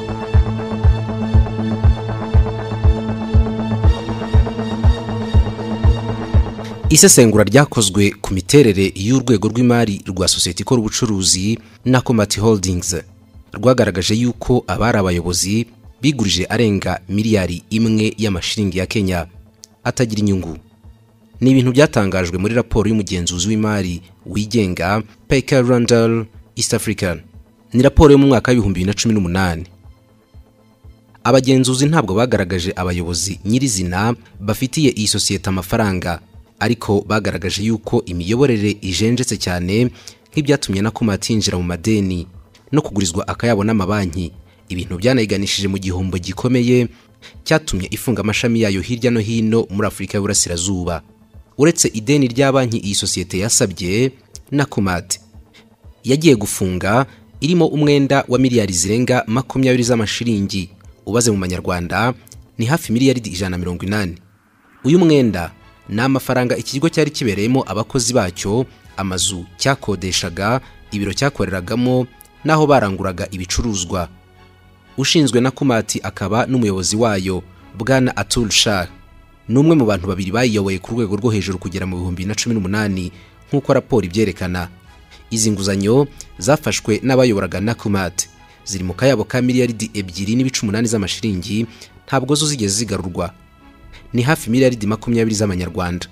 Isesengura ryakozwe ku miterere y'urwego rw'imari rwa societe ikora ubucuruzi Nakumatt Holdings rwagaragaje yuko abari abayobozi bigurije arenga miliyari imwe y'amashiringi ya Kenya atagira inyungu. Ni ibintu byatangajwe muri raporo y'umugenzuzi w'imari wigenga Baker Randall East African. Ni raporo yo mu mwaka wa 2018. Abagenzuzi ntabwo bagaragaje abayobozi nyirizina bafitiye iyi societe amafaranga, ariko bagaragaje yuko imiyoborere ijenjetse cyane nk'ibyatumye Nakumatt yinjira mu madeni no kugurizwa akayabo n'amabanki, ibintu byanayiganishije mu gihombo gikomeye cyatumye ifunga amashami yayo hirya no hino muri Afrika y'Uburasirazuba. Uretse ideni rya banki iyi societe yasabye, Nakumatt yagiye gufunga irimo umwenda wa miliyari zirenga 20 z'amashiringi, ubaze mu manyarwanda ni hafi miliyari 180. Uyu mwenda ni amafaranga ikigo cyari kibereyemo abakozi bacyo, amazu cyakodeshaga, ibiro cyakoreragamo naho baranguraga ibicuruzwa. Ushinzwe Nakumatt akaba n'umuyobozi wayo Bwana Atul Shah, numwe mu bantu babiri bayiyoboye ku rwego rwo hejuru kugera mu 2018 nk'uko raporo ibyerekana. Izi nguzanyo zafashwe n'abayoboraga Nakumatt ziri mu kayabo ka miliyari 2.8 z'amashiringi, ntabwo zo zigeze zigarurwa. Ni hafi miliyari 20 z'amanyarwanda.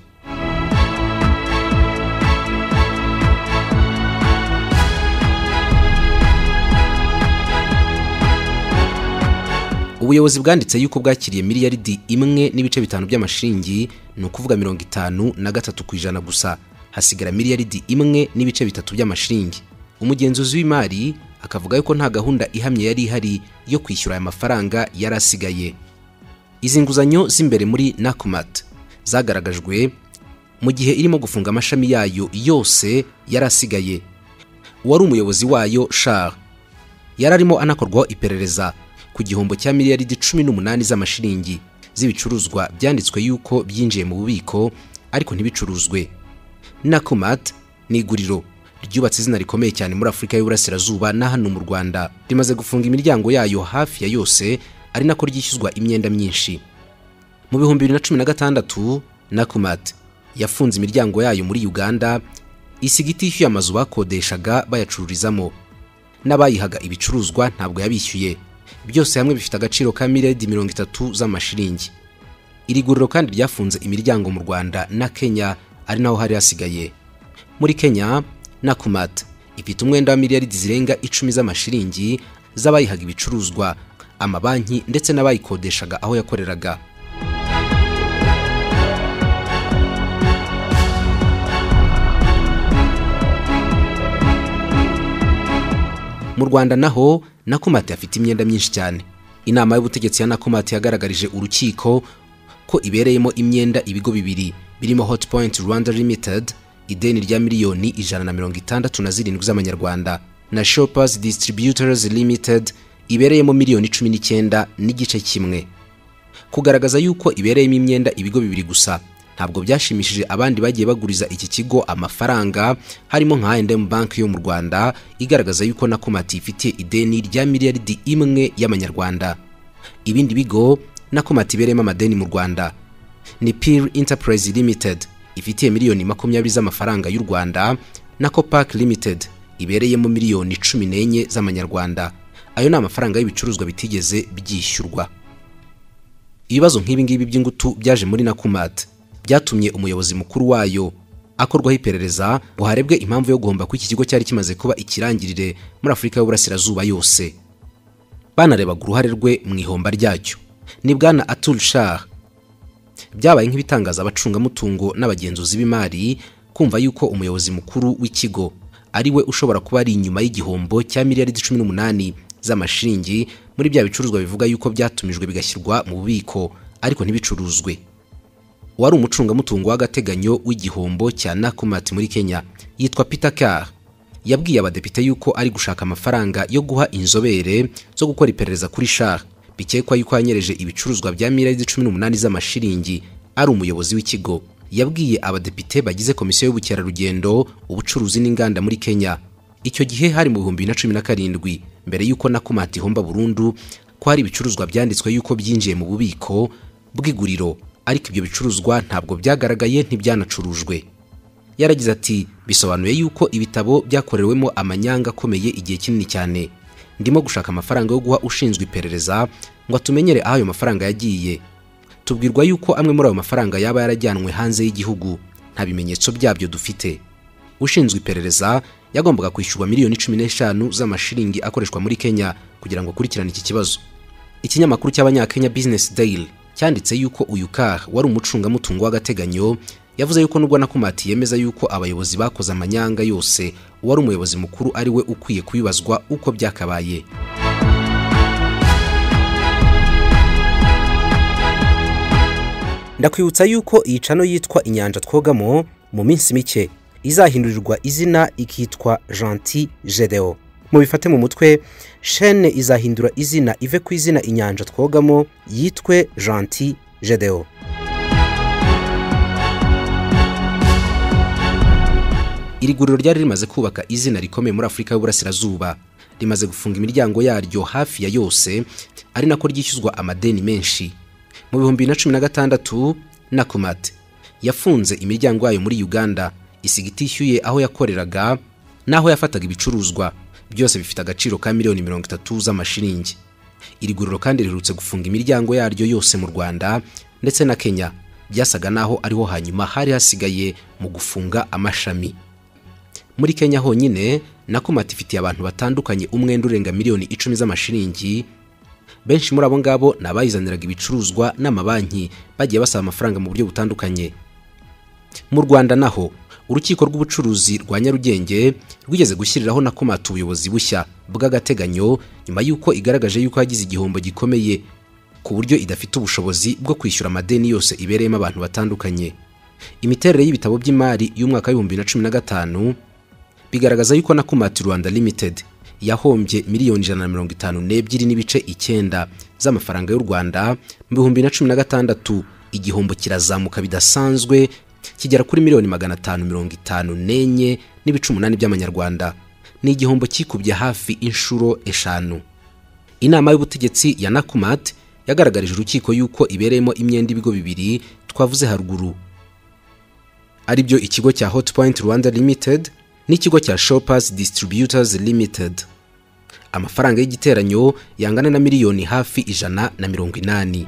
Ubuyobozi bwanditse yuko bwakiriye miliyari 1.5 by'amashiringi, ni ukuvuga 53% gusa, hasigara miliyari 1.3 by'amashiringi. Umugenzuzi w'imari akavuga yuko nta gahunda ihamye yari ihari yo kwishyura aya mafaranga yarasigaye. Izi nguzanyo z'imbere muri Nakumatt zagaragajwe mu gihe irimo gufunga amashami yayo yose yarasigaye. Uwari umuyobozi wayo Shah yararimo anakorwaho iperereza ku gihombo cya miliyari 18 z'amashiringi z'ibicuruzwa byanditswe yuko byinjiye mu bubiko ariko ntibicuruzwe. Nakumatt ni iguriro ryubatse izina rikomeye cyane muri Afrika y'Uburasirazuba na hano mu Rwanda, rimaze gufunga imiryango yayo hafi ya yose, ari nako ryishyuzwa imyenda myinshi. Mu 2016 Nakumatt yafunze imiryango yayo muri Uganda, isiga itishyuye amazu bakodeshaga bayacururizamo, n'abayihaga ibicuruzwa ntabwo yabishyuye. Byose hamwe bifite agaciro ka miliyari 30 z'amashiringi. Iri guriro kandi ryafunze imiryango mu Rwanda na Kenya, ari naho hari hasigaye. Muri Kenya, Nakumatt ifite umwenda wa miliyari zirenga 10 z'amashiringi z'abayihaga ibicuruzwa, amabanki ndetse n'abayikodeshaga aho yakoreraga. Mu Rwanda naho Nakumatt afite imyenda myinshi cyane. Inama y'ubutegetsi ya Nakumatt yagaragarije urukiko ko ibereyemo imyenda ibigo bibiri birimo Hotpoint Rwanda Limited ideni rya miliyoni 167 z'amanyarwanda na Shoppers Distributors Limited ibereyemo miliyoni 19 n'igice kimwe. Kugaragaza yuko ibereyemo imyenda ibigo bibiri gusa ntabwo byashimishije abandi bagiye baguriza iki kigo amafaranga, harimo nka I&M Bank yo mu Rwanda igaragaza yuko Nakumatt ifitiye ideni rya miliyari 1 y'amanyarwanda. Ibindi bigo Nakumatt ibereyemo amadeni mu Rwanda ni Peer Enterprise Limited ifitiye miliyoni 20 z'amafaranga y'u Rwanda na Copac Limited ibereyemo miliyoni 14 z'amanyarwanda. Ayo ni amafaranga y'ibicuruzwa bitigeze byishyurwa. Ibibazo nk'ibi ngibi by'ingutu byaje muri Nakumatt byatumye umuyobozi mukuru wayo akorwaho iperereza ngo harebwe impamvu yo guhomba ko iki kigo cyari kimaze kuba ikirangirire muri Afrika y'Uburasirazuba yose. Banarebaga uruhare rwe mu ihomba ryacyo. Ni Bwana Atul Shah. Byabaye nk'ibitangaza abacungamutungo n'abagenzuzi b'imari kumva yuko umuyobozi mukuru w'ikigo ari we ushobora kuba ari inyuma y'igihombo cya miliyari 18 z'amashiringi muri bya bicuruzwa bivuga yuko byatumijwe bigashyirwa mu bubiko ariko ntibicuruzwe. Wari umucungamutungo w'agateganyo w'igihombo cya Nakumatt muri Kenya yitwa Peter Carr yabwiye abadepite yuko ari gushaka amafaranga yo guha inzobere zo gukora iperereza kuri Shah bikekwa yuko yanyereje ibicuruzwa bya miliyari 18 z'amashiringi. Ari umuyobozi w'ikigo yabwiye abadepite bagize komisiyo y'ubukerarugendo, ubucuruzi n'inganda muri Kenya. Icyo gihe hari mu 2017 mbere yuko Nakumatt ihomba burundu ko hari ibicuruzwa byanditswe yuko byinjiye mu bubiko bw'iguriro, ariko ibyo bicuruzwa ntabwo byagaragaye ntibyanacurujwe. Yaragize ati bisobanuye yuko ibitabo byakorewemo amanyanga akomeye igihe kinini cyane. Ndimo gushaka amafaranga yo guha ushinzwe iperereza ngo atumenyere aho ayo mafaranga yagiye. Tubwirwa yuko amwe muri ayo mafaranga yaba yarajyanwe hanze y'igihugu, nta bimenyetso byabyo dufite. Ushinzwe iperereza yagombaga kwishyurwa miliyoni 15 z'amashiringi akoreshwa muri Kenya kugira ngo akurikirane iki kibazo. Ikinyamakuru cy'Abanyakenya Business Daily cyanditse yuko uyu Kar wari umucungamutungo w'agateganyo yavuze yuko nubwo Nakumatt yemeza yuko abayobozi bakoze amanyanga yose, wari umuyobozi mukuru ari we ukwiye kubibazwa uko byakabaye. Ndakwibutsa yuko iyi channel yitwa Inyanja Twogamo mu minsi mike izahindurirwa izina ikitwa GENTIL GEDEON. Mubifate mu mutwe, chaîne izahindura izina ive ku izina Inyanja Twogamo yitwe GENTIL GEDEON. Iri guriro ryari rimaze kubaka izina rikomeye muri Afrika y'Uburasirazuba, rimaze gufunga imiryango yaryo hafi ya yose, ari nako ryishyuzwa amadeni menshi. Mu 2016 Nakumatt yafunze imiryango yayo muri Uganda, isiga itishyuye aho yakoreraga naho yafataga ibicuruzwa, byose bifite agaciro ka miliyoni 30 z'amashiringi. Iri guriro kandi riherutse gufunga imiryango yaryo yose mu Rwanda ndetse na Kenya, byasaga naho ariho hanyuma hari hasigaye mu gufunga amashami. Muri Kenya honyine Nakumatt ifitiye abantu batandukanye umwenda urenga miliyoni 10 z'amashiringi. Benshi muri abo ngabo nabayizaniraga ibicuruzwa n'amabanki bagiye basaba amafaranga mu buryo butandukanye. Mu Rwanda naho urukiko rw'ubucuruzi rwa Nyarugenge rwigeze gushyiriraho Nakumatt ubuyobozi bushya bw'agateganyo nyuma yuko igaragaje yuko yagize igihombo gikomeye ku buryo idafite ubushobozi bwo kwishyura amadeni yose ibereyemo abantu batandukanye. Imiterere y'ibitabo by'imari y'umwaka wa 2015 bigaragaza yuko Nakumatt Rwanda Limited yahombye miliyoni 152 n'ibice 9 z'amafaranga y'u Rwanda mu 2016. Igihombo kirazamuka bidasanzwe kigera kuri miliyoni 554 n'ibice 8 by'amanyarwanda. Ni igihombo kikubye hafi inshuro 5. Inama y'ubutegetsi ya Nakumatt yagaragarije urukiko yuko ibereyemo imyenda ibigo bibiri twavuze haruguru, ari byo ikigo cya Hotpoint Rwanda Limited n'ikigo cya Shoppers Distributors Limited. Amafaranga y'igiteranyo yangana na miliyoni hafi 180.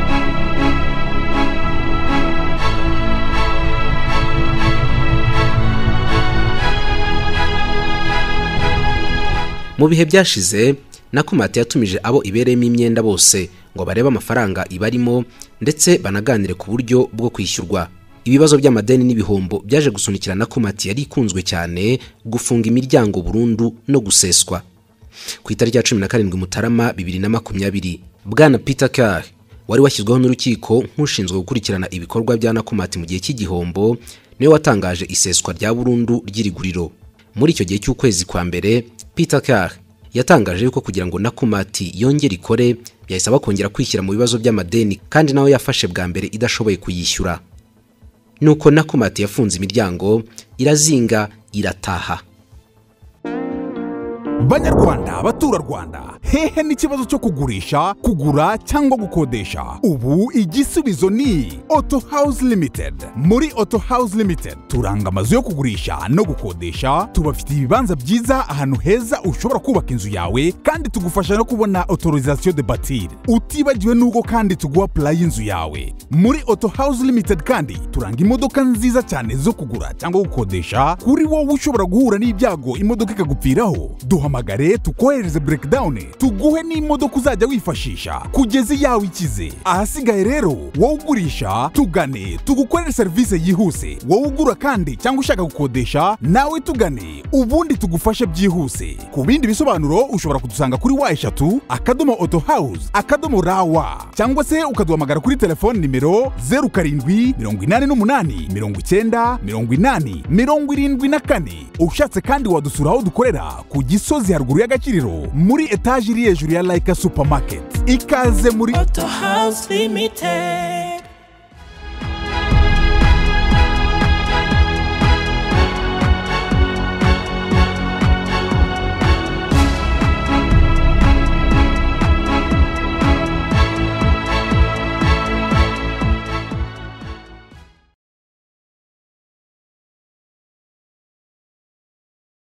Mu bihe byashize Nakumatt yatumije abo ibereyemo imyenda bose ngo barebe amafaranga ibarimo ndetse banaganire ku buryo bwo kwishyurwa. Ibibazo by'amadeni n'ibihombo byaje gusunikira Nakumatt yari ikunzwe cyane gufunga imiryango burundu no guseswa. Ku itariki ya 17 Mutarama 2020 Bwana Peter Kar wari washyizweho n'urukiko nk'ushinzwe gukurikirana ibikorwa bya Nakumatt mu gihe cy'igihombo niwe watangaje iseswa rya burundu ry'iriguriro. Muri icyo gihe cy'ukwezi kwa mbere Peter Kar yatangaje yuko kugira ngo Nakumatt yongere ikore yahise kongera kwishyira mu bibazo by'amadeni kandi nawe yafashe bwa mbere idashoboye kuyishyura. Nuko Nakumatt yafunze imiryango irazinga irataha. Banyarwanda, batura Rwanda, hehe n'ikibazo cyo kugurisha, kugura cyangwa gukodesha? Ubu igisubizo ni Auto House Limited. Muri Auto House Limited turanga amazu yo kugurisha no gukodesha, tubafitiye ibibanza byiza ahantu heza ushobora kubaka inzu yawe, kandi tugufasha no kubona autorisation de bâtir. Utibagiwe nuko kandi tuguha plan y'inzu yawe. Muri Auto House Limited kandi turanga imodoka nziza cyane zo kugura cyangwa gukodesha, kuri wowe ushobora guhura n'ibyago imodoka ikagupfiraho. Duhamagare tukohereze breakdown, tuguhe n'imodoka uzajya wifashisha kugeza yawe ikize. Ahasigaye rero wowe ugurisha tugane tugukorera service yihuse. Wowe ugura kandi cyangwa ushaka gukodesha nawe tugane ubundi tugufashe byihuse. Ku bindi bisobanuro ushobora kudusanga kuri wa_autohouse_rawa cyangwa se ukaduhamagara kuri telefone nimero 0788908074. Ushatse kandi wadusura aho dukorera ku Gisozi haruguru y'Agakiriro muri etage iri hejuru ya Like Supermarket. Ikaze muri Auto House Limited.